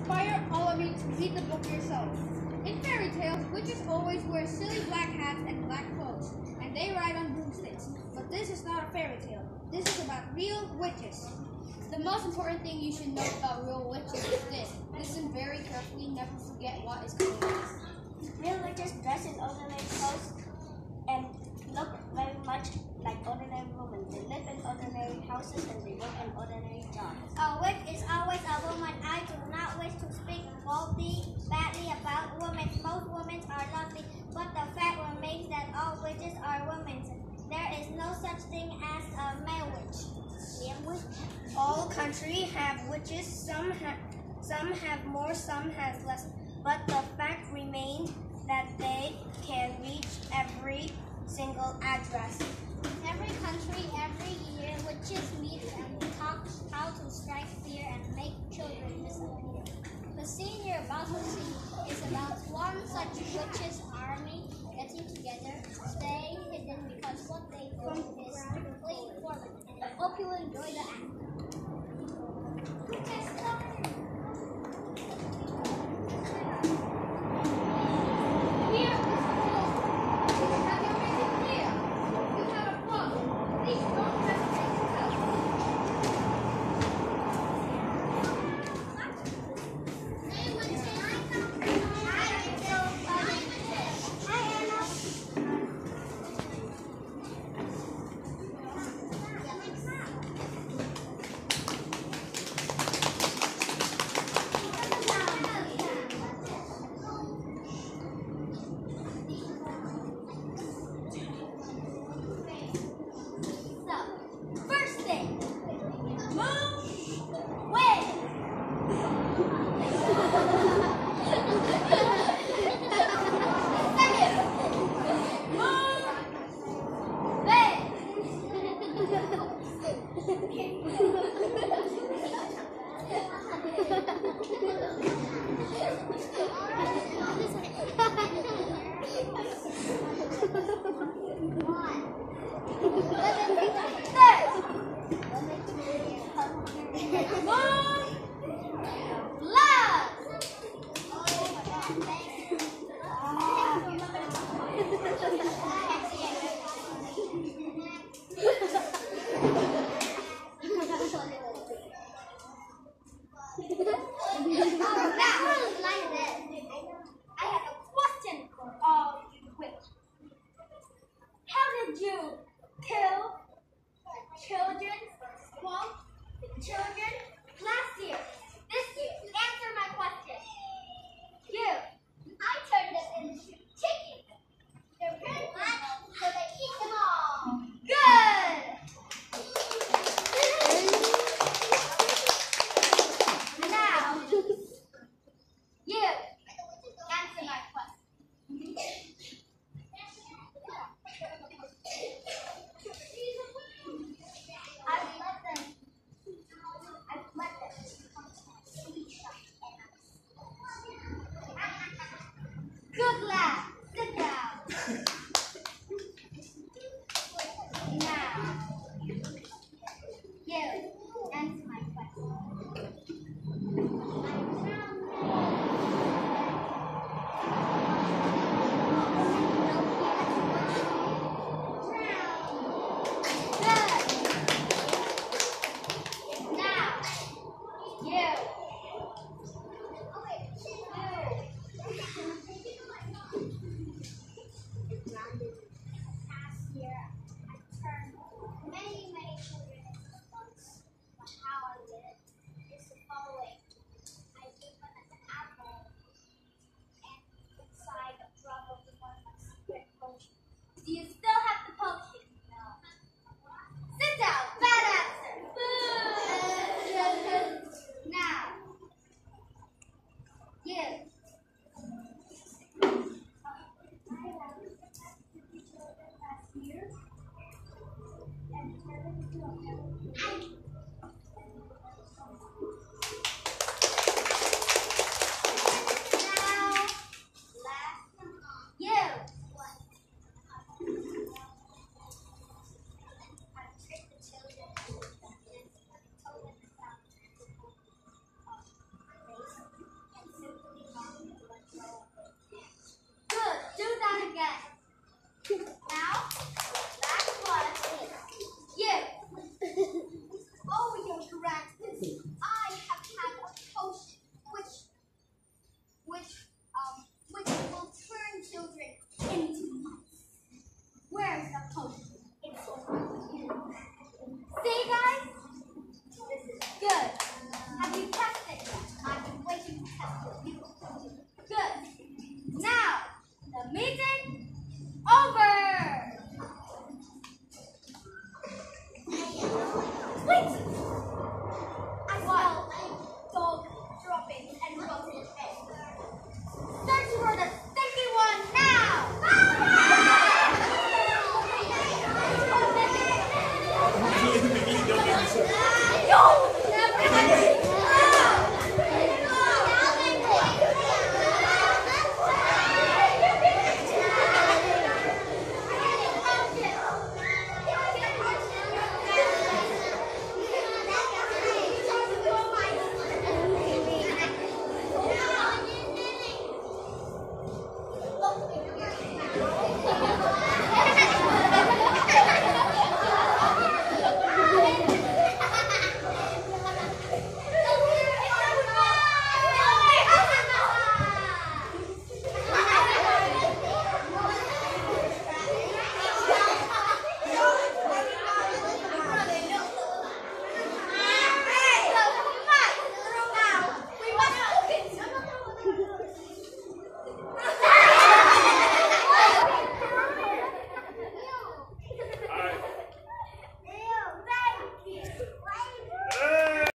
inspire all of you to read the book yourself. In fairy tales, witches always wear silly black hats and black clothes, and they ride on broomsticks. But this is not a fairy tale. This is about real witches. The most important thing you should know about real witches is this. Listen very carefully, never forget what is coming next. Real witches dress in ordinary clothes and look very much like ordinary women. They live in ordinary houses and they work in ordinary jobs. A witch is always a woman. I do not wish to speak badly about women. Most women are lovely, but the fact remains that all witches are women. There is no such thing as a male witch. All countries have witches. Some have more, some have less. But the fact remains that they can reach every single address. Every country, every year, witches meet and talk how to strike fear and make children disappear. The scene you're about to see is about one such witches' army getting together, staying hidden because what they do is strictly forbidden. Hope you will enjoy the act. Like this.